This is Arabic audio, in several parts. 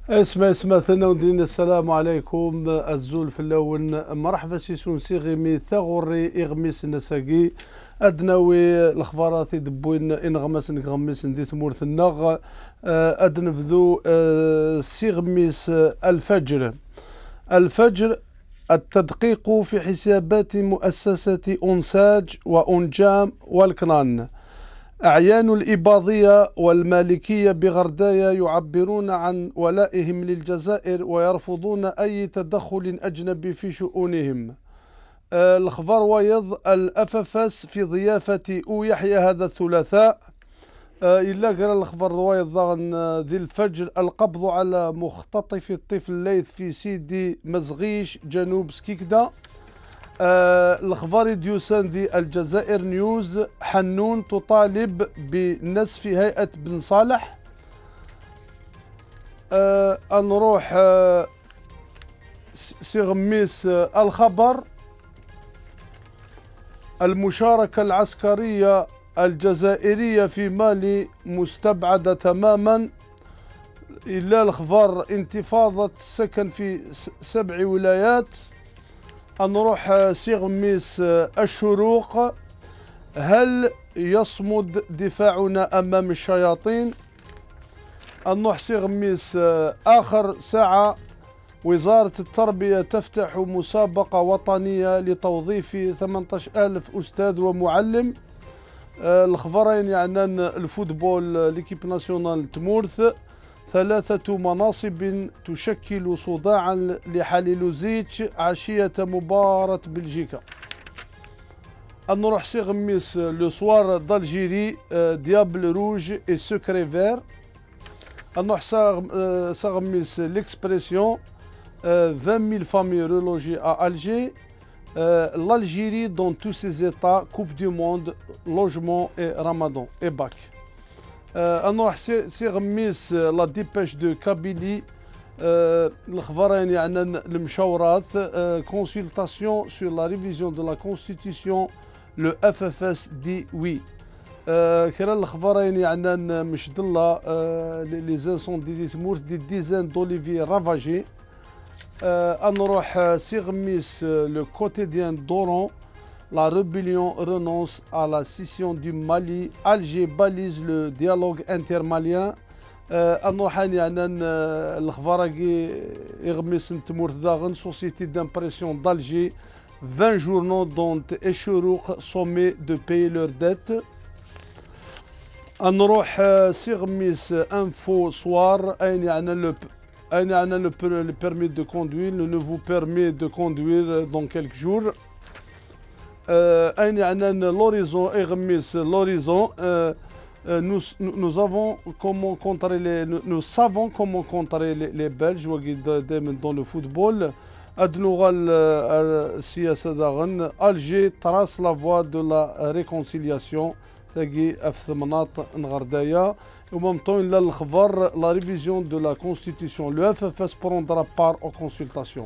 اسمع ثنا ودينا السلام عليكم الزول في اللون مرحبا سيسون سي غيمي ثغوري إغميس نساقي أدناوي الأخبارات يدبوين إنغمس نغمس ندي ثمورث النغ أدنفذو سيغميس الفجر التدقيق في حسابات مؤسسة أنساج وأنجام والكنان. أعيان الإباضية والمالكية بغردايا يعبرون عن ولائهم للجزائر ويرفضون أي تدخل أجنبي في شؤونهم. الأخبار ويض الأففس في ضيافة يحيى هذا الثلاثاء. إلا قال الأخبار ويض ذي الفجر القبض على مختطف الطفل الليث في سيدي مزغيش جنوب سكيكدا. الأخبار ديوسان ذي الجزائر نيوز حنون تطالب بنسف هيئة بن صالح. نروح سيغميس الخبر المشاركة العسكرية الجزائرية في مالي مستبعدة تماما. إلا الأخبار انتفاضة السكن في 7 ولايات. نروح سيغميس الشروق هل يصمد دفاعنا أمام الشياطين. نروح سيغميس آخر ساعة وزارة التربية تفتح مسابقة وطنية لتوظيف 18,000 أستاذ ومعلم. الخبرين يعني الفوتبول ليكيب ناسيونال تمورث 3 مناصب تشكل صداعا لحاليلوزيتش عشية مباراة بلجيكا. نروح سيغميس لو سوار d'Algérie ديابل روج et secret vert. نروح سيغميس l'expression 20 000 familles relogées à Alger. L'Algérie dans tous ses états, Coupe du Monde, logement et Ramadan et bac. نروح سيغميس لا ديباش دو كابيلي. الخبرين يعني المشاورات consultation sur la révision de la constitution. Le FFS dit oui. كرا الخبرين يعني مشد الله لي زانسوندي دي تمورث دي ديزان دوليفي رافاجي. نروح سيغميس لو كوتيديان دورون. La rébellion renonce à la scission du Mali. Alger balise le dialogue intermalien. نروح يعني الأخبار يغمس تمورث داغن société d'impression d'Alger 20 journaux dont الشروق sommés de payer leurs dettes. نروح سيغميس انفو سوار أين يعني le permis de conduire, le nouveau permis de conduire dans quelques jours. L'horizon nous savons comment contrer les Belges dans le football. Alger trace la voie de la réconciliation. En même temps, la révision de la Constitution. Le FFS prendra part aux consultations.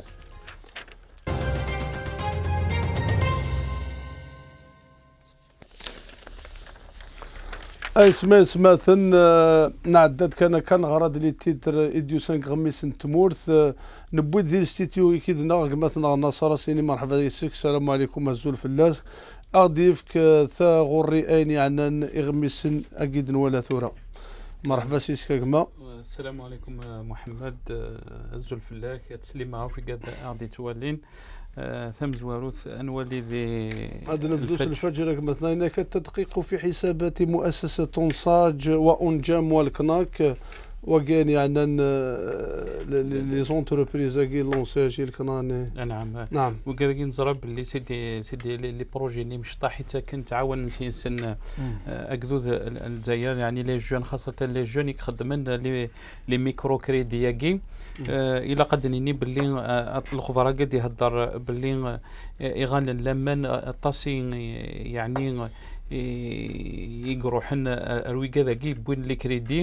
اسمع ثن نعدد كان غرض لي تيتر ايديو 5 غميس تمورث نبوي ذي الاستيتيو كيد نغ مثلا نصر سيني مرحبا يسك السلام عليكم الزول فلاس اغديفك ثا غوري اين يعني اغميس اكيد ولا ثوره مرحبا سيسك كما السلام عليكم محمد الزول فلاك تسليم عافية قد اغدي توالين ثم زواروث أنولي ذي هذا نبدوس الفجر مثلا هناك التدقيق في حسابات مؤسسة أنساج وأنجام والكناك وكان يعني لي زونتربريز كي لونساجي الكناني. نعم وكذا نزرب اللي سيدي لي بروجي اللي مشطح حتى كنت عاون نسن اكذوذ الجزائر يعني لي جون خاصة لي جون يخدمن لي ميكرو كريدي كي الى قد نيني باللي الخبراء قد يهضر باللي يغان لمن الطاسي يعني يقروحن الويكا ذاكي بوين لي كريدي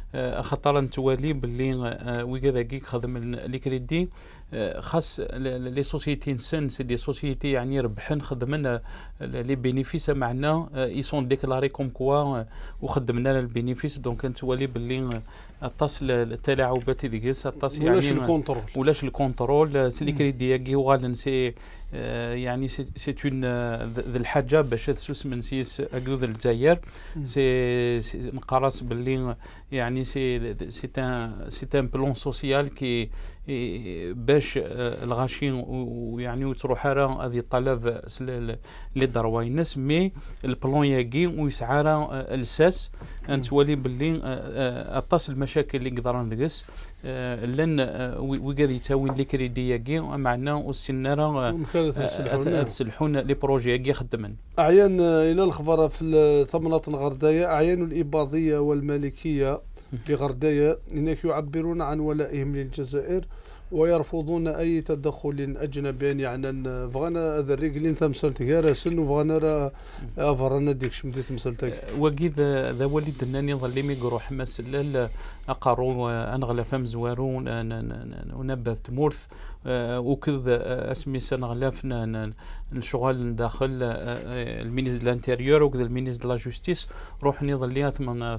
خطر نتوالي باللي وكذا كيك خدم الكريدي خاص لي سوسيتي نسن سي دي سوسيتي يعني ربحن خدمنا لي بينيفيس معنا اي سون ديكلاري كوم كوا وخدمنا البينيفيس دونك نتوالي باللي الطاس التلاعبات ديكس الطاس يعني ولاش الكونترول سي لي كريدي كي وغالن سي يعني سي اون ذا الحاجه باش تسوس من سيس اكدود الجزائر سي نقراص باللي يعني سي ان بلون سوسيال كي باش الغاشين ويعني وتروح راه هذه الطلب لي دروينس مي البلون ياكي ويسعى الساس نتولي باللي اطاس المشاكل اللي قدرنا ندقس لن وقاد يتاوي لي كريدي ياكي معنا والسناره تسلحون لي بروجي ياكي خدمن اعيان الى الخبر في الثمنات غردايه اعيان الاباضيه والمالكيه بغردايه هناك يعبرون عن ولائهم للجزائر ويرفضون اي تدخل اجنبي يعني بغانا هذا الرجل انت مسلت غير سن وبغانا راه افرنا ديك شمتي تمسلتك وكيد ذا وليد ناني ظلي ميقرو حماس لا اقارو انغلا فم زوارو ونبذ تمورث وكذ اسمي سنغلاف الشغل داخل المينيز الانتيريور وكذا المينيز دو لا جوستيس روح نظليها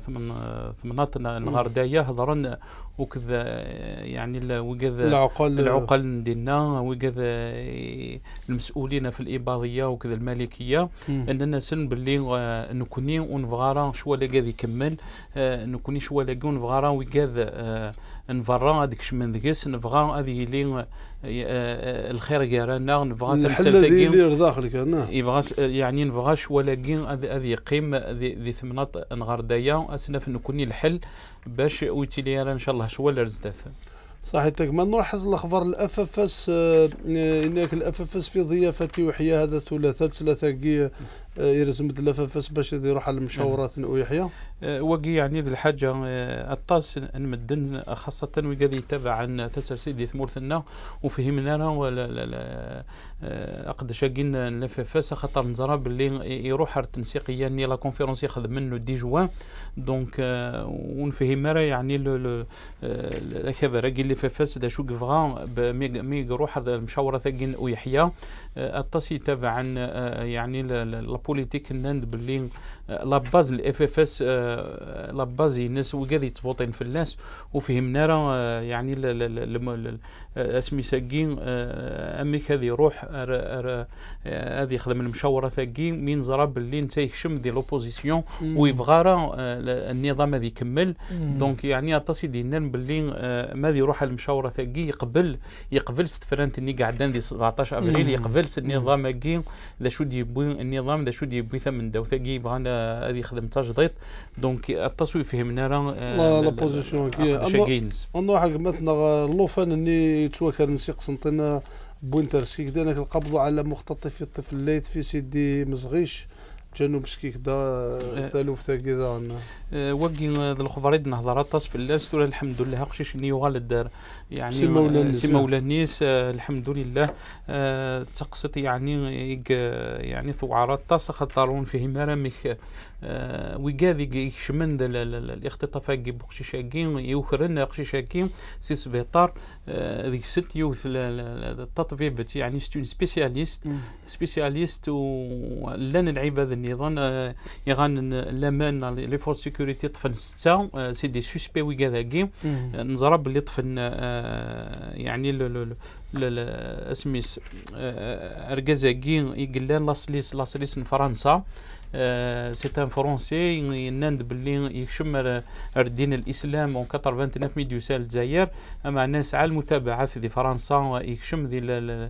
ثمنات الغردايه هضرن وكذا يعني وكذا العقل ديالنا وكذا المسؤولين في الاباضيه وكذا المالكيه اننا سن باللي نكوني ونفغارا شو ولا قاعد يكمل نكوني شو ولا قون فغارا وكذا نفرا هذيك شمن ذكس نبغى هذه اللي الخير جارانا نبغى الحل اللي داخلك انا يبغى يعني نبغاش ولكن هذه قيم ذي ثمنات نغردايا اسنف نكوني الحل باش ويتيلي ان شاء الله شو ولا رزداف صحيح. ما نلاحظ الاخبار الافافس هناك الافافس في ضيافتي ويحيى هذا ثلاثه كي يرزمد الافافس باش يروح على المشاورات ويحيى وقي يعني ذي الحاجه الطاس نمدن خاصه وقاعد يتابع عن تسلسل ثمورثنا وفهمنا ولا اقد شاقين الافافس خاطر نزرى باللي يروح التنسيقيه ني لا كونفيرونس ياخذ منه دي جوان دونك ونفهم يعني الخبر اللي فاس دا شو كفغا مي يروح المشاوره ثقين ويحيى الطاس يتابع عن يعني البوليتيك نند باللي لا باز الاف اف اس لا باز الناس وقاعد يتفوطين في الناس وفهمنا راه يعني اسمي ساقين اميك هذه يروح هذه يخدم المشاوره ثقين مين زرا باللي انت يخشم ديال لوبوزيسيون ويبغى راه النظام هذا يكمل دونك يعني اتصي دينا باللي ما يروح على المشاوره ثقي يقبل ستفرانت اني قاعدين دي 17 ابريل يقبل النظام هكي ذا شو يبغي النظام ذا شو يبغي ثمن دو ثقي بغانا هذه يخدم تجديد دونك التصوير فهمنا راه لا بوزيسيون كي انا حق مثلا لوفان اني توكل نسيق سنتنا بوينتر سكيك دانك القبض على مختطف الطفل الليث في سيدي مزغيش جنوب سكيك دا ثالوف ثاقي دا وقي ذا الخبريد نهضر طاس في اللاس الحمد لله قشيش اللي يغال الدار يعني سي مولانيس الحمد لله تقصت يعني ثوعرات طاس خطرون فيه مرامك وقاذي يشمن الاختطافات بقشيشاكين يوخرن قشيشاكين سي سبيطار ذيك ست يوث التطبيب يعني ستون سبيسياليست ولان العباد النظام يغان لامان لي فورس سيكوريتي طفن 6 سي دي سوسبي وكذاكي نزرب اللي طفن يعني اسميس اركازاكي يقلان لاسليس فرنسا سي ان فرونسي ينند باللي يكشم الدين الاسلام و 89 مليون سال الجزائر اما الناس على المتابعه في فرنسا يكشم ذي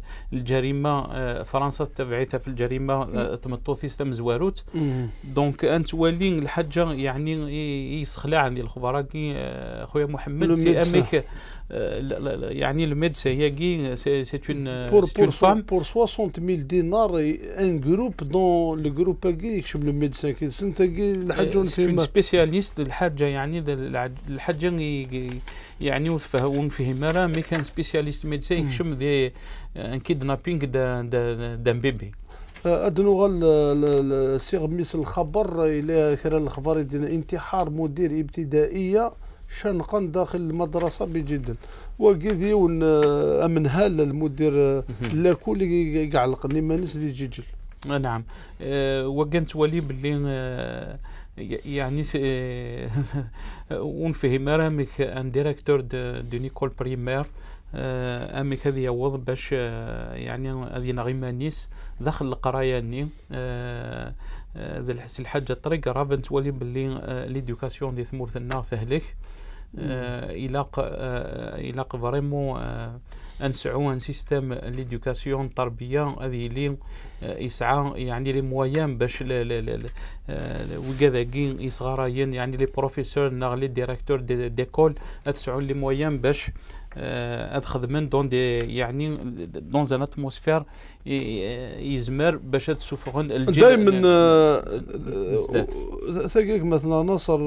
الجريمه فرنسا تبعتها في الجريمه تمطوثي سلام زواروت دونك انت ولين الحاجه يعني يسخلع عندي الخبراء خويا محمد سي اميك يعني الميدسا هي سي اون فام بور 60000 دينار ان جروب دون لو جروب كي يكشف لو ميدسان كي سنت كي الحاجه فيما سبيسياليست الحاجه يعني الحاجه يعني ونفهم راه مي كان سبيسياليست ميدسان يكشف دي ان كيدنابينغ دان بيبي ادنو غال سيغ ميس الخبر الى خلال الخبر ديال انتحار مدير ابتدائيه شنقا داخل المدرسه بجدا وكذي امنها المدير لا كل يعلقني مانيس دي جيجل. نعم. وكنت ولي باللي يعني ونفهم رامك ان ديريكتور دو نيكول بريمير امك هذه يوض باش يعني هذه نغيمانيس داخل القرايه ني ذا الحاجه الطريق رافن تولي باللي ليدوكاسيون دي ثمورثنا فهلك إلاق فريمون انسعوا ان سيستيم ليدوكاسيون التربيه هذه اللي يسعى يعني لي مويان باش وكذاكين يصغراين يعني لي بروفيسور ناغلي ديريكتور ديكول تسعوا لي مويان باش خدمن دون دي يعني دون ان اتموسفير يزمر باش تسوفغن الجيل دائما ثقيك مثلا نصر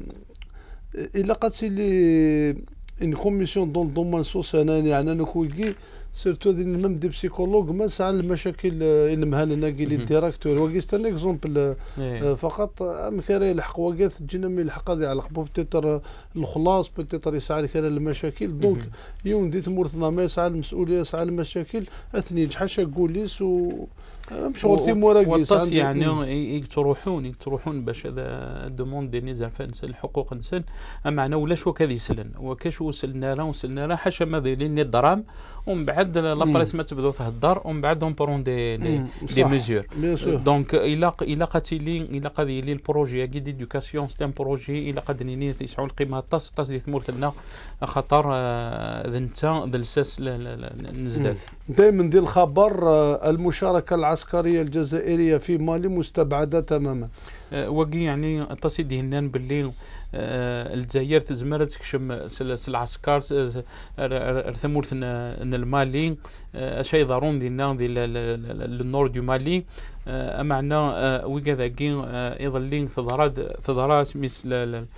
إلا قد لي une commission dans le domaine social يعني أنا كويكي سيرتو دي ميم دي بسيكولوج ما سعى المشاكل اللي مهلنا قيل الديريكتور وقيست ان اكزومبل فقط مكاري الحق وقيت تجينا من الحق هذه على قبو بتيتر الخلاص بتيتر يسعى لك المشاكل دونك يوم دي تمورثنا ما يسعى المسؤوليه يسعى المشاكل اثني جحش كوليس و شغل مراقيس يعني تروحون باش هذا دوموند دي نزال فانسان الحقوق انسان معنا ولاش وكذا يسلن وكاش وصلنا له حاشا ماذا لين الدرام ومن بعد لابريس ما تبداو في الدار ومن بعد اون برون دي ميزور دونك الى قضي لي البروجي كي ديدوكاسيون سيت ان بروجي الى قد نيس يسعوا القيمه طاس دي ثمورثنا خاطر ذنتا دلساس نزداد دائما ديال الخبر المشاركه العسكريه الجزائريه في مالي مستبعده تماما وقي يعني تصيدي هنان باللي الجزائر تزمر تكشم العسكر ثمورث ان المالي شيء ضروري ديالنا ديال النور دو مالي معنا وكذاكي يظلين في ضرات مثل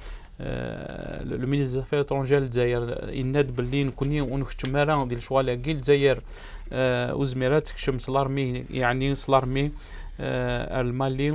لو مينيستر دافير اترونجير الجزائر يناد باللي نكوني ونختمارا ديال شغاله كي الجزائر وزميرات تكشم سلارمي يعني سلارمي المالي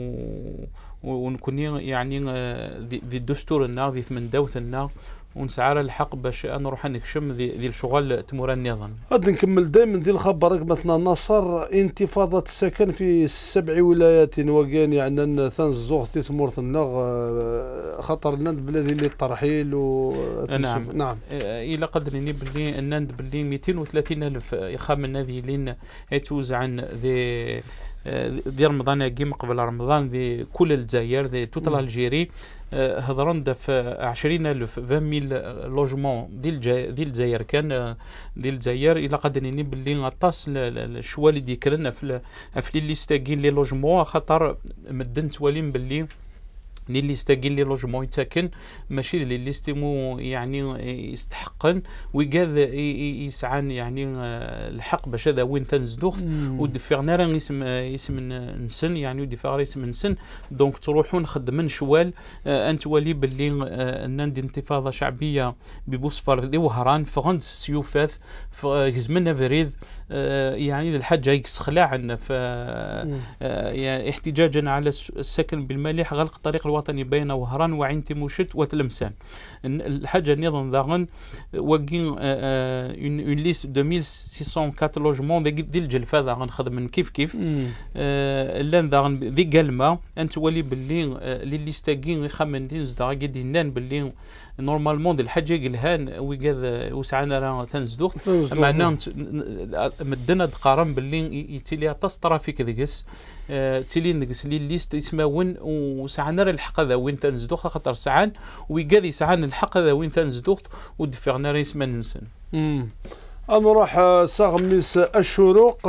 ونكوني يعني ذي الدستور لنا ذي ثمن دوثنا ونسعى الحق باش نروح نكشم ذي الشغل تمور النظام. غادي نكمل دائما ديال الخبر مثلا نصر انتفاضه السكن في 7 ولايات وكان يعني ثانز زوغ تمورثنا خطر لنا بلادي اللي الترحيل نعم الى قدرني باللي نند باللي 230,000 يخمن هذه لين يتوزع عن ذي دي رمضان كيما قبل رمضان دي كل الجزائر دي توتال الجيري هضرون في 20,000 20,000 لوجمون ديال الجزائر كان ديال الجزائر الى قدرني باللي غطاس الشوال اللي ذكرنا في ليستاكين لي لوجمون خاطر مدن توالين باللي اللي يستقل لي لوجمون يتسكن ماشي اللي يستمو يعني يستحقن ويقاد يسعى يعني الحق باش هذا وين تنزدوخ ودفعنا اسم نسن يعني ودفع اسم نسن دونك تروحون خدمن شوال انت ولي باللي ان دي انتفاضه شعبيه ببوصفر دي وهران فغند سيوفاث زمنا فريد يعني الحاجه يسخلع في يعني احتجاجا على السكن بالمليح غلق الطريق الوطني بين وهران وعين تيموشت وتلمسان الحاجه نظام ذاغن وكين اون ليست 2604 لوجمون ديال الجلفه ذاغن خدم كيف لان ذاغن ذي قلمه انت ولي باللي ليستاكين يخمن دين زدا قدينان باللي نورمالمون ديال الحاجه قالهان ويقاد وسعنا راه تنزدوخ معناه مدنا دقارن باللي يتيلي طاس ترافيك ديكس تيلي ندقس لي ليست يسماون وسعنا راه الحق هذا وين تنزدوخ خاطر سعان ويقاد يسعان الحق هذا وين تنزدوخ ودفعنا راه يسمى نسن انا راح ساغميس الشروق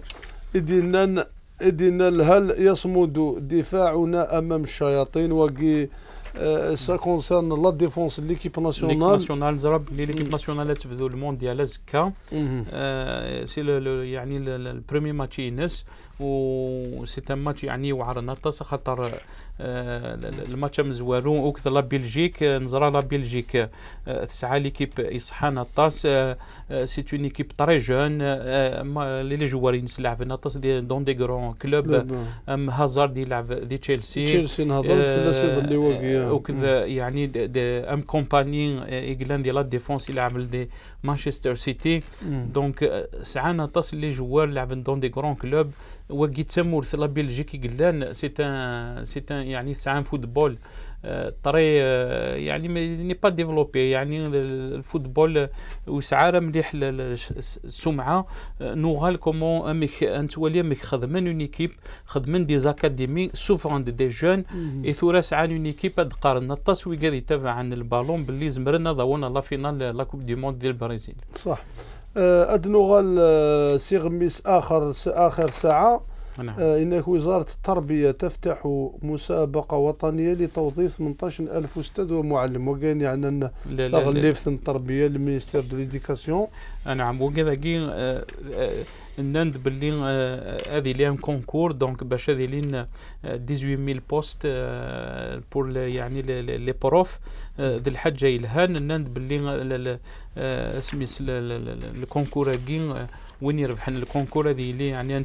ادينا هل يصمد دفاعنا امام الشياطين وكي ça concerne la défense de l'équipe nationale. L'équipe nationale, l'équipe nationale est le mondial Azka. C'est le premier match Ines و c'est un match يعني وعرنا تص خاطر الماتش مزوارون وكثر لا بلجيك نزرا لا بلجيك تسعى ليكيب يصحانا الطاس سي اون ايكيب طري جون لي جوارين يلعب نطاس دون دي غران كلوب هازارد يلعب دي تشيلسي نهضرت في الناس اللي واقفين وكذا يعني ام كومباني ايغلان ديال لا ديفونس اللي عمل دي مانشستر سيتي دونك ساعنا تصل لي جوار لعبن دون دي غران كلوب وكي تمورث لا بلجيكي قلان سي ان يعني ساعه فوتبول طري يعني ني با ديفلوبي يعني الفوتبول وسعاره مليح السمعه نوغال كومون امك انت ولي امك خدمن اون ايكيب خدمن دي زاكاديمي سوفون دي جون اي ثورا سعان اون ايكيب تقارن التصويق اللي تابع عن البالون باللي زمرنا ضونا لا فينال لا كوب دي موند ديال البرازيل صح. أدنغال سيغميس آخر ساعة. نعم. إنك وزارة التربية تفتح مسابقة وطنية لتوظيف 18,000 أستاذ ومعلم وكاين يعني تغليف التربية للمينستير دو ليديكاسيون. نعم وكذا كاين نند باللي هذه ليهم كونكور دونك باش هذه لين 18000 بوست بور يعني لي بروف ذي الحاجه يلهان نند باللي سميس الكونكور كاين وين يربحن الكونكور هذه اللي يعني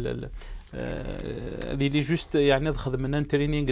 هذه اللي جوست يعني خدمنا ترينينغ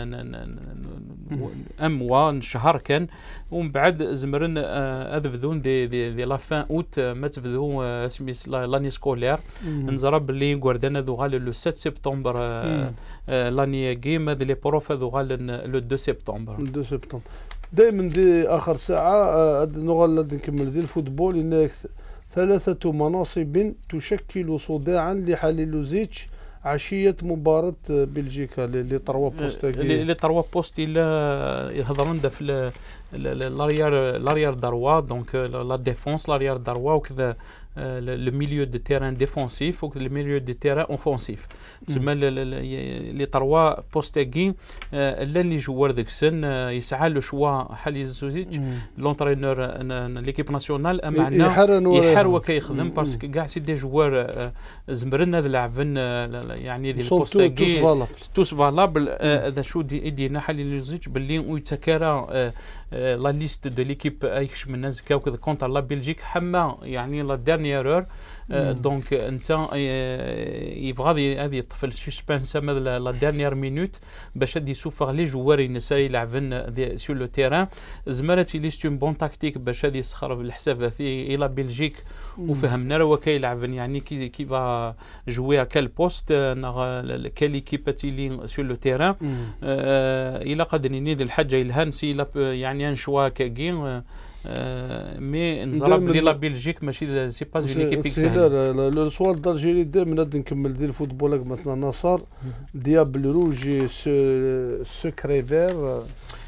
اموا شهر كان ومن بعد زمرن هذا بدون دي لا فان اوت ما تبدو سميس لاني سكولير نزرب باللي غوردنا ذو غال لو 7 سبتمبر لاني جيم هذا لي بروف ذو غال لو 2 سبتمبر دائما دي اخر ساعه نغلد نكمل دي الفوتبول انك 3 مناصب تشكل صداعا لحاليلوزيتش عشية مباراة بلجيكا لي 3 بوست لي 3 بوست إلا يهضرون في لاريير دروا دونك لا ديفونس لاريير دروا وكذا le milieu de terrain défensif ou le milieu de terrain offensif. تسمى لي 3 بوستاكين اللي جوار ذاك السن يسعى له شوا حالي زوزيتش لونترينور ليكيب ناسيونال معنا يحار وكيخدم باسكو كاع سي دي جوار زمرن هذا لاعبين يعني دي بوستاكين توس فالابل هذا شو دينا حالي زوزيتش باللي ويتكارا لا ليست دو ليكيب ايش من ناس كاو كذا كونتر لا بلجيك حما يعني لا ديرنيير دونك انت يبغى هذه الطفل سسبانس لا ديرنيير مينوت باش هادي يسوفر لي جوارين يلعبن سور لو تيران زمرتي ليست اون بون تاكتيك باش هادي يسخر بالحساب الى بلجيك وفهمنا راه كيلعبن يعني كي فا جوي كال بوست كال ايكيباتي لي سور لو تيران الى قدرني ذي الحاجه الهانسي يعني ان شوا كاين مي نزرب لي لا بلجيك ماشي سي با اون ايكيب سهله. لو سؤال دالجيري دائما غادي نكمل ديال الفوتبول مثلا نصر ديابل روج سكري فير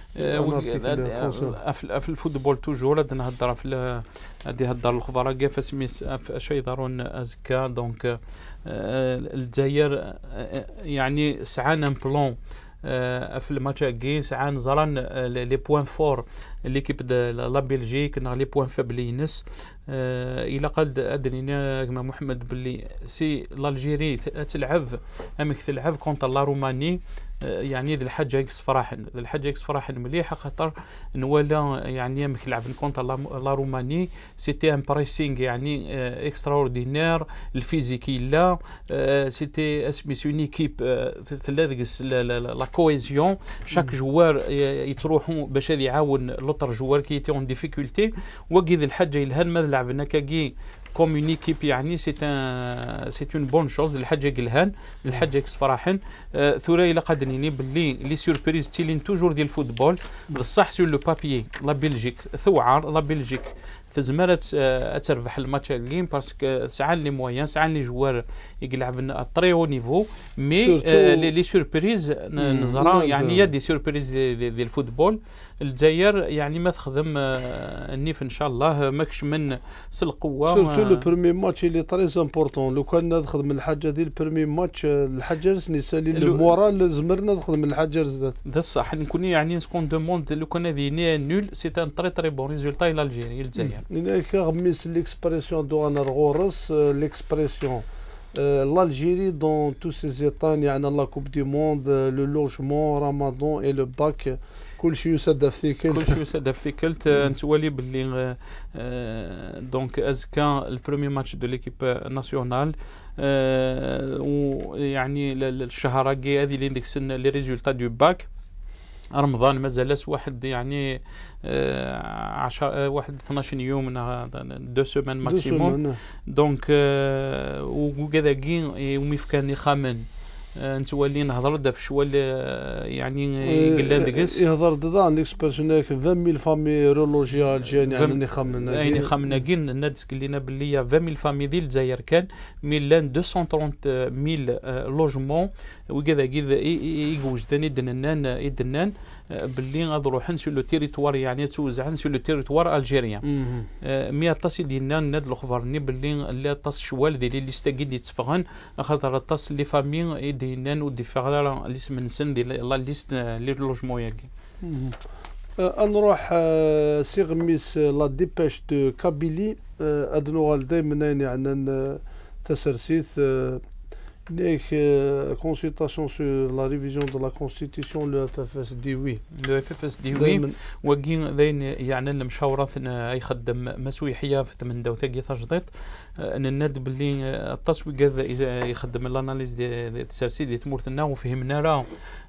في الفوتبول توجور غادي نهضر في غادي نهضر الخضره كاع فاسميس اش يدارون ازكا دونك الجزائر يعني سعانا بلون في الماتش كي ساعه نزران لي بوين فور ليكيب دو لا بلجيك لي بوين فابلينس الى قد ادرينا كما محمد باللي سي الجيري تلعب امك تلعب كونتر لا روماني يعني ذي الحاجه يكس فرحن مليحه خاطر نولا يعني امك لعب كونتر لا روماني سيتي ان بريسينغ يعني اكسترا اوردينير الفيزيكي لا سيتي اسمي اون ايكيب في لا كويزيون شاك جوار يتروحوا باش يعاون لوطر جوار كي تي اون ديفيكولتي وكي ذي الحاجه يلهن ما لعبنا كاكي كوم اون ايكيب يعني سي اون بون شوز الحاجه قلهان الحاجه كس فرحن ثورا الى قدرني باللي لي سوربريز تيلين توجور ديال الفوتبول بصح سور لو بابيي لا بلجيك ثوعار لا بلجيك تزمرت تربح الماتش الجيم باسكو ساعات لي مويان ساعات لي جوار يلعب طري او نيفو مي لي سوربريز نزرا يعني يا دي سوربريز ديال الفوتبول الجزائر يعني ما تخدم النيف ان شاء الله ماكش من القوه سورتو لو بروميي ماتش اللي تري امبورطون لو كان نخدم الحاجه ديال البروميي ماتش الحجرز نسالي لو مورال زمرنا نخدم الحجرز ذات صح نكون يعني سكون دوموند لو كان هذه نول سي ان تري بون ريزولتا الى الجيري الجزائر هناك غميس ليكسبرسيون دو انا الغورس ليكسبرسيون l'Algérie dans tous ses états يعني لا كوب دي موند لو لوجمون رمضان اي لو باك كلشي يسد في كلت نتولي باللي دونك ازكا البروميي ماتش دو ليكيب ناسيونال ويعني الشهر هذه اللي ديك السنه لي ريزولتا دو باك رمضان مازالش واحد يعني 12 يوم 2 سيمان ماكسيموم. دونك وكذا كي وميفكاني خامن نتولي نهضر دا في شوال يعني قلان دقس يهضر دا ليكسبيرسيون 20000 فامي رولوجيا الجيريان يعني خامنا كين الناس قلنا باللي 20000 فامي ديال الجزائر كان ميلان 230000 لوجمون وكذا كذا يوجدان يدنان باللي غادي نروحن سو لو تيريتوار يعني توزعن سو لو تيريتوار الجيريان. مي طاس ديالنا ناد الاخبارني باللي اللي طاس شوال ديال اللي استاكيد يتفغن خاطر الطاس لي فامي ديالنا ودي فغلا الاسم نسن ديال لا ليست لي لوجمون ياكي. نروح سي غميس لا ديباش دو كابيلي ادنوال دائما يعني تسرسيث Une consultation sur la révision de la Constitution, le FFS dit oui. Le FFS dit oui. وكين ذين يعني المشاورة يخدم مسويحية في من دوتاقي تجديد ان الند باللي التسويق يخدم الاناليز ديال التسرسي ديال تمورتنا وفهمنا راه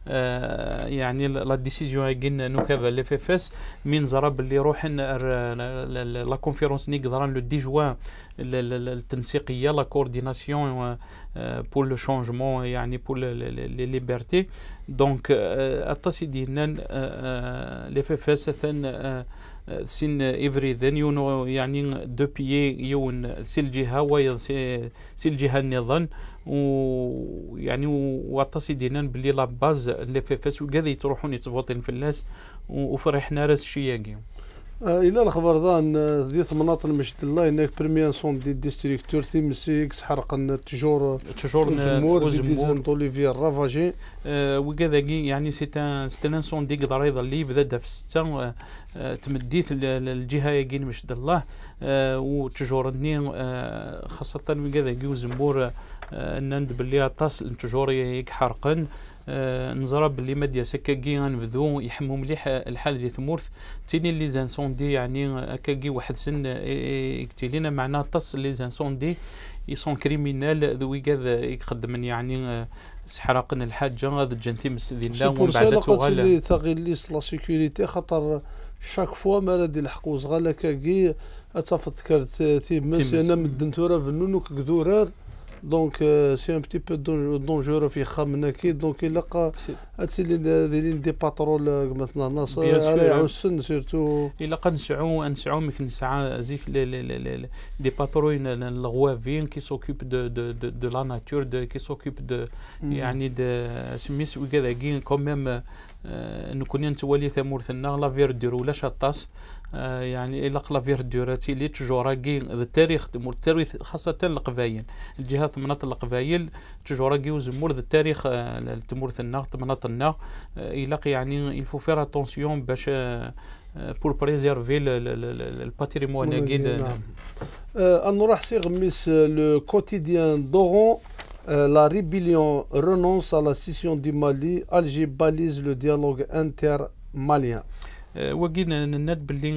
يعني لا ديسيزيون كاين نو كافا لي FFS من زرا باللي روحن لا كونفيرونس نيقدران لو 10 جوان التنسيقية لا كورديناسيون pour le changement يعني pour les libertés. Donc التصي ديالنا لي FFS ثان سين افري ذن يونو يعني دو بيي يون سي الجهه ويض سي الجهه النظام ويعني والتصي ديالنا باللي لا باز لي FFS وكذا يتروحون يتفوتين في الناس وفرحنا راس الشياكي. الى الخبر ذان ذي مناطق المشد الله انك بريمير سون دي ديستريكتور تيمسيكس حرقن تجور زمور دي ديزان دوليفير رافاجي وكذا يعني سي ان سون دي قدر اللي بدا في 6 تمديت الجهه يقين مشد الله وتجورني خاصه وكذا كي زمور نند باللي طاس التجور يحرقن نزرب باللي ماديا سكاكي غنبدو يحمو مليح الحال ديال ثمورث تيني لي زانسوندي يعني هكاكي واحد سن يكتيلينا معنا طاس لي زانسوندي يسون كريمينال ذوي كذا يخدم يعني سحرقن الحاجه غاد جنتي مسدينا ومن بعد توغال ثقيليس لا سيكوريتي خاطر شاك فوا ما راه يلحقوا صغال هكاكي اتفكر تيمس انا مدنتورا فنونك كدورار دونك سي ان بتي بو دونجورو في خامنا كي دونك الا هادشي اللي دايرين دي باترول مثلا ناصر يعاو السن سيرتو الا نسعو ميك نسعى زيك دي باترول الغوافين كي سوكوب دو لا ناتور كي سوكوب دو يعني دو سميس وكذا كي كوميم نكون نتولي ثمورثنا لا فيردور ولا شطاس يعني إلا لا فيردوراتي اللي تجوراكي التاريخ تمور التاريخ خاصة القبايل الجهات مناطق القبايل تجوراكي وزمور التاريخ تمورثنا مناطقنا إلا يعني الفو فير اتونسيون باش pour préserver le patrimoine guide. نروح سي غميس le quotidien d'Oran. La rébellion renonce à la scission du Mali. Alger balise le dialogue intermalien. وقينا الند باللي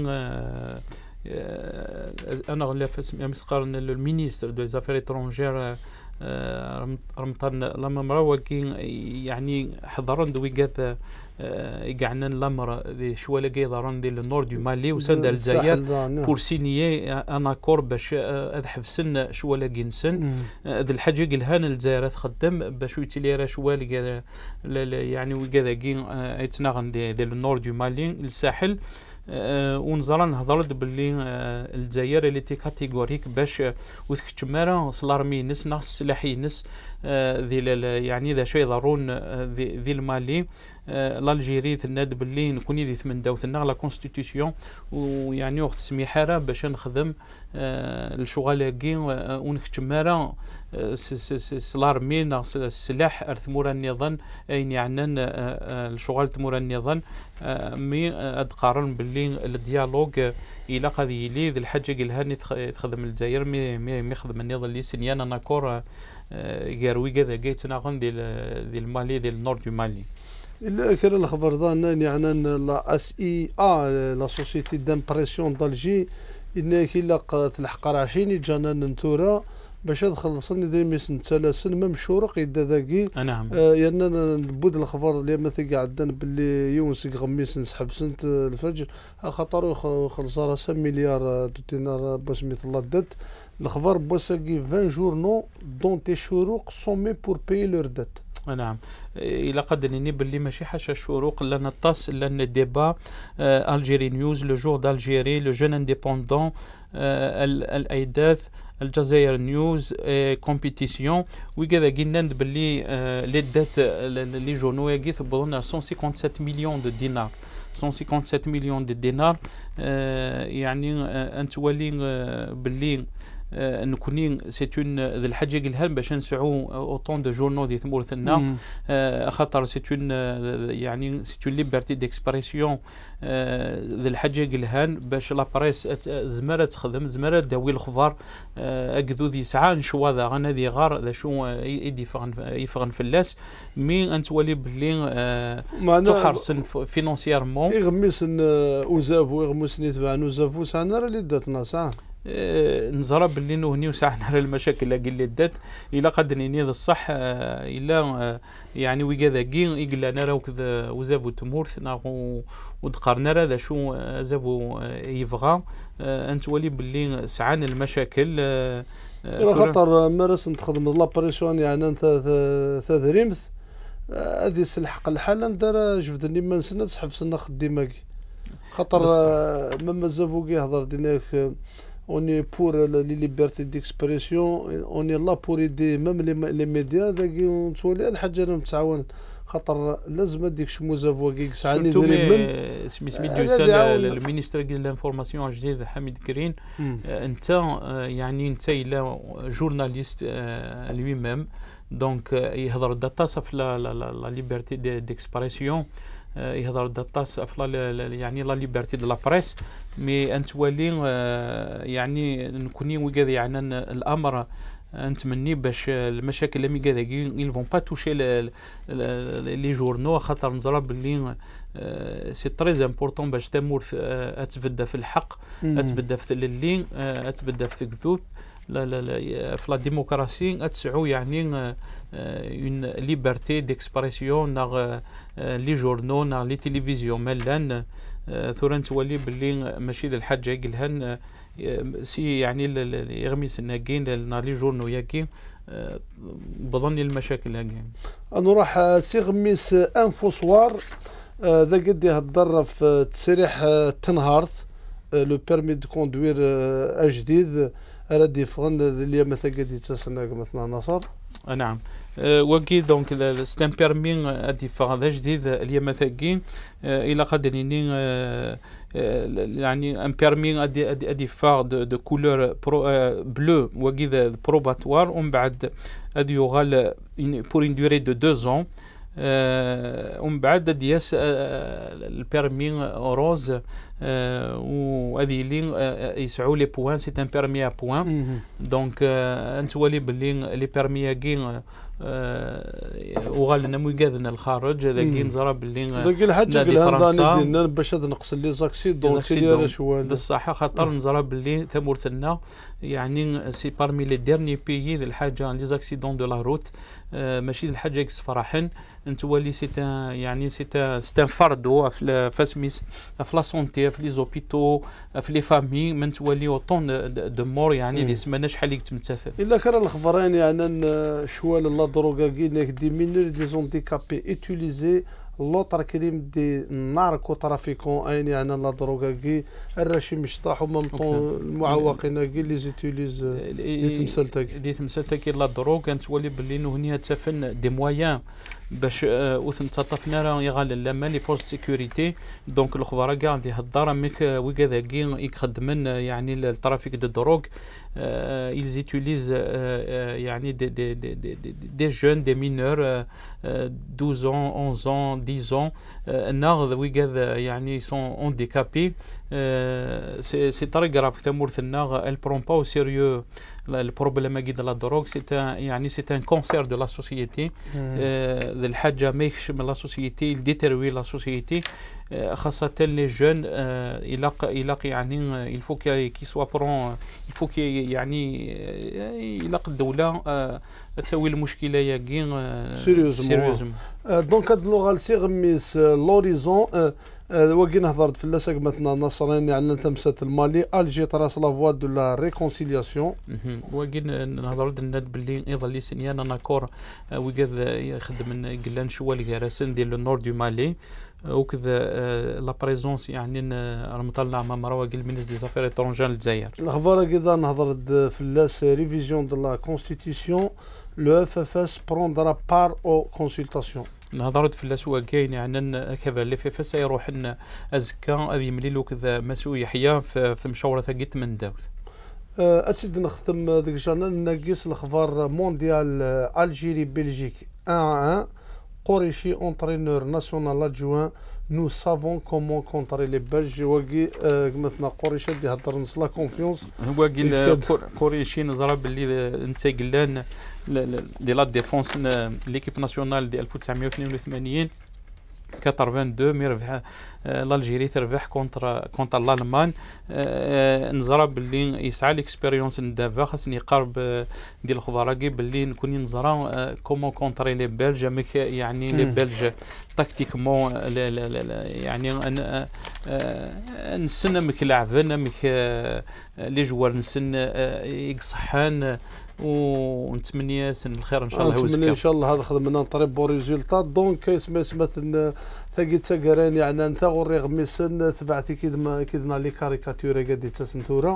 انا غلا فاسم مسقار المينيستر دو زافير ايترونجير رمضان لما مروكين يعني حضرن دوي قاث يقعنا الامر ذي شوالا قيضران ديال النور دو مالي وسند الجزائر بور سينيي ان اكور باش اذحف سن شوالا كينسن ذي الحاجه قلهان الجزائر تخدم باش يتلي راه شوال يعني وكذا كي يتناغن ديال النور دو مالي الساحل ونزرا نهضرت باللي الجزائر اللي تي كاتيغوريك باش وتكتمارا سلارمي نس ناقص السلاحي نس ذي يعني ذا شيء ضرون ذي المالي الجيري تناد باللي نكون ذي ثمن داوتنا لا كونستيتيسيون ويعني وقت سميحاره باش نخدم الشغالاكي ونكتمارا سلارمي ناقص السلاح ارثمورا النظام اين يعني الشغل تمورا النظام مي ادقارن باللي الديالوج الى قضيه لي ذي الحاجه قالها تخدم الجزائر مي يخدم النظام اللي سنيان انا كور غيروي كذا جيتنا غن ديال المالي ديال النور دو مالي الا كان الخبر ذا يعني لا اس اي لا سوسيتي دامبرسيون دالجي انك الا تلحق 20 جانا نتورا باش هاد خلصني دايما سنتسلسل ما مشورق يدا ذاكي. نعم. يعني نبود الخبر اللي مثلا عندنا باللي يونس غميس نسحب سنه الفجر خاطر خلص راه 5 مليار دينار باش مثل الله دات الخبر بوساكي 20 جورنو دون تي شروق سومي بور باي لور دات. نعم. الى قدرني باللي ماشي حاجه الشروق لان الطاس لان الديبا الجيري نيوز لو جور دالجيري لو جون انديبوندون الايداث الجزائر نيوز كومبيتيسيون وكذا قلنا باللي لي دات لي جورنو ياكي ثبطوا 157 مليون دو دينار 157 مليون دو دينار. يعني انت ولي باللي نكونين سيتون ذي الحاجه قالها باش نسعوا اوطون دو جورنو دي ثمورثنا خاطر سيتون يعني سيتون ليبرتي ديكسبرسيون ذي الحاجه قالها باش لا بريس زمره تخدم زمره داوي الخبر اكدو ذي ساعه نشواذا غانا ذي غار ذا شو يفغن فلاس مي انت ولي بلي تحرسن فينونسييرمون يغمس وزافو يغمس نتبع نوزافو سانا راه اللي داتنا صح نزرى باللي نهني وساعنا على المشاكل اللي دات الى قدرني نيض الصح الى يعني وكذا كي يقول انا راه كذا وزابو تمورث ناغو ودقرنا راه شو زابو يبغى انت ولي باللي سعان المشاكل خاطر مارس نتخدم لا بريسيون يعني انت ثريمث هذه سلحق الحال دار جبدني ما نسنا تسحب سنه خديماكي خاطر ماما زافو كي هضر ديناك on est pour la liberté d'expression on est là pour aider même les médias ذاكي ونتولي الحاجه انا متعاون خاطر لازم هذيك شموزافو كي ساعني دريب سميتو المينيستر ديال لانفورماسيون الجديد حميد كرين انت يعني انت الا جورناليست لوي ميم دونك يهضر داتا في لا ليبرتي ديكسبرسيون يهضر داطاس يعني لا ليبرتي دو لا بريس مي انت ولي يعني نكوني وكذا يعني الامر نتمني باش المشاكل اللي كذا ils vont pas toucher les journaux خاطر نزرى باللي سي تري امبورطون باش تمور تبدا في الحق تبدا في اللين تبدا في الكذوب في لا ديموكراسي تسعو يعني اون ليبرتي ديكسبرسيون ناغ لي جورنو ناغ لي تيليفزيون مالان ثورا تولي باللي ماشي ذا الحاجه قالها سي يعني يغمس الناقين ناغ لي جورنو ياكي بظني المشاكل هاكي انا راح سي غميس انفو سوار ذا قد يهضر في تسريح تنهارث لو بيرمي دو كوندوير جديد ردي فغن اللي مثلا قد يتسنى مثلا نصر. نعم وكي دونك سي ان بيرمي ادي فغن جديد اللي مثلا الى قدرني يعني ان بيرمي ادي فار دو كولور بلو وكي بروباتوار ومن بعد ادي يغال بور اون دوري دو 2 ans ومن بعد دياس البيرمي روز وهذه اللي يسعوا لي بوان سي ان بيرمي ا بوان دونك انت ولي باللي لي بيرمي كي وغالنا مقادنا الخارج هذا كي نزرى باللي داك الحاجه قالها ديالنا باش هذا نقص لي زاكسيدون تي شوال بصح خاطر نزرى باللي ثمورثنا يعني سي بارمي لي ديرني بيي الحاجه لي زاكسيدون دو لا روت ماشي الحاجه كس فرحن انت ولي سي يعني سي ان فاردو في سميس في لا سونتي في لي زوبيتو في لي فامي من تولي اوطون دو مور يعني اللي سمعنا شحال يتمثل الا كان الخبرين يعني شوال لا دروغا كينك دي مينور دي زونديكابي يوتيليزي لوطر كريم دي ناركو ترافيكون اين يعني لا دروغا كي الراشي مشطاح ومام طون المعوقين كي لي زيتيليز دي تمثلتك لا دروغ كانت تولي باللي هني تفن دي مويان باش وثن تطفنا راه يغال لما لي فورس سيكوريتي دونك الخبراء كاع دي هضره ميك وكذا كي يخدمن يعني الترافيك دو دروغ ils utilisent يعني des jeunes des mineurs 12 ans 11 ans 10 ans الناغ وكذا يعني sont handicapés c'est très grave تمورث الناغ elle prend pas au sérieux البروبليم ديال لا دروغ سي يعني سي ان كونسير دو لا سوسيتي. الحاجه ما يخشم لا سوسيتي ديتروي لا سوسيتي، خاصه لي جون. الى يعني il faut qu'il soit prend il faut يعني الى الدوله تسوي المشكله ياكي سيريوزمون. دونك هاد اللغه سيغميس لوريزون وكي نهضر في اللاسك مثلا نصرين يعني تمست المالي الجي تراس لا فوا دو لا ريكونسيلياسيون. وكي نهضر الناد باللي يظل سنيان انا كور وكذا يخدم قلان شوال كراسن ديال لو نور دو مالي وكذا لا بريزونس يعني مطلع مع مراوغ المينيس دي زافير ايترونجير للجزائر. الاخبار كذا نهضر في اللاس ريفيزيون دو لا كونستيتيسيون لو اف اف اس بروندرا بار او كونسلطاسيون. نهضرت في الاسوا كاين يعني كذا اللي في سيروح لنا ازكا غادي يملي له كذا مسؤول يحيى في مشاوره ثقيت من داوت. اسيد نختم ديك الجرنال ناقص الاخبار مونديال الجيري بلجيك 1-1 قريشي اونترينور ناسيونال ادجوان نو سافون كومون كونتري لي بلج. وكي مثلا قريشي اللي هضر نص لا كونفيونس هو قال قريشي نزرى باللي انت قلان دي لا ديفونس ليكيب ناسيونال ديال 1982 82 يربح الجيري تربح كونتر الالمان. نزرى باللي يسعى ليكسبيريونس ندافع خاصني يقرب ديال الخضراكي باللي نكون نزرى كومون كونتري لي بلج يعني لي بلج تاكتيكمون يعني نسن مك لاعبين مك لي جوار نسن يقصحان ونتمنى سن الخير ان شاء الله. نتمنى ان شاء الله هذا خدمنا نطريب بو ريزولطات. دونك سمات ثقيت تقراني يعني نثغر رغميسن تبعتي كيدنا لي كاريكاتوره قد تسنتورا.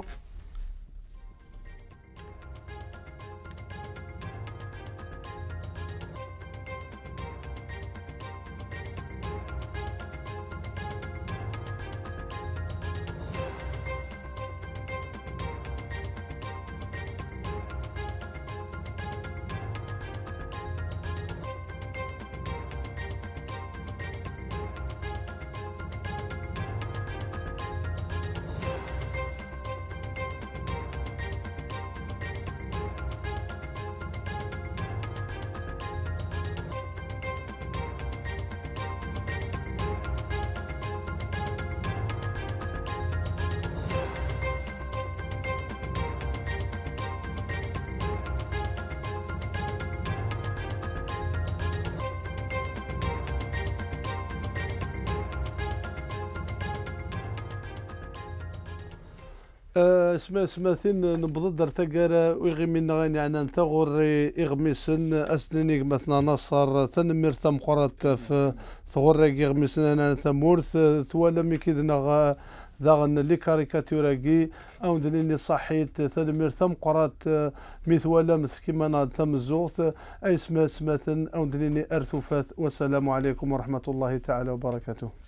سماثين نبض در تقارا ويغمينا غاني عنا نثغر إغميسن أسنينيك مثلا نصر تنمير ثم قرات في ثغر إغميسن أنا ثمورث توالا ميكيدنا ذاغن لي كاريكاتوراكي أو دنيني صحيت تنمير ثم قرات مثوالا مثل كيما ثم الزوث أي سماثن أو دنيني أرثوفات. والسلام عليكم ورحمة الله تعالى وبركاته.